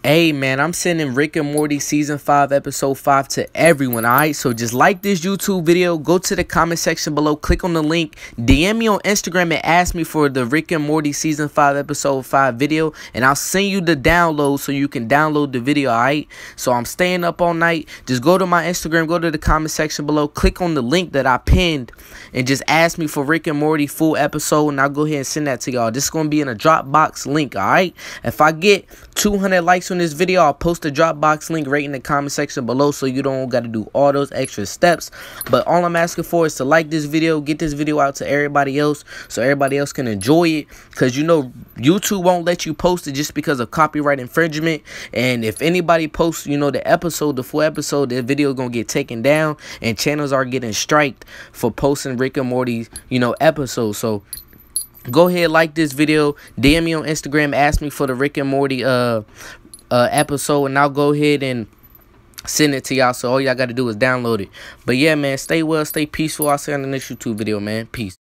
Hey man, I'm sending Rick and Morty season 5 episode 5 to everyone, alright? So just like this YouTube video, go to the comment section below, click on the link, DM me on Instagram and ask me for the Rick and Morty season 5 episode 5 video, and I'll send you the download so you can download the video, alright? So I'm staying up all night. Just go to my Instagram, go to the comment section below, click on the link that I pinned, and just ask me for Rick and Morty full episode, and I'll go ahead and send that to y'all. This is going to be in a Dropbox link, alright? If I get 200 likes on this video, I'll post the Dropbox link right in the comment section below, so you don't got to do all those extra steps. But all I'm asking for is to like this video, get this video out to everybody else so everybody else can enjoy it, because you know YouTube won't let you post it just because of copyright infringement. And if anybody posts, you know, the full episode, the video is gonna get taken down, and channels are getting striked for posting Rick and Morty, you know, episodes. So go ahead, like this video, DM me on Instagram, ask me for the Rick and Morty episode, and I'll go ahead and send it to y'all. So all y'all got to do is download it. But yeah, man, stay well, stay peaceful. I'll see you on the next YouTube video, man. Peace.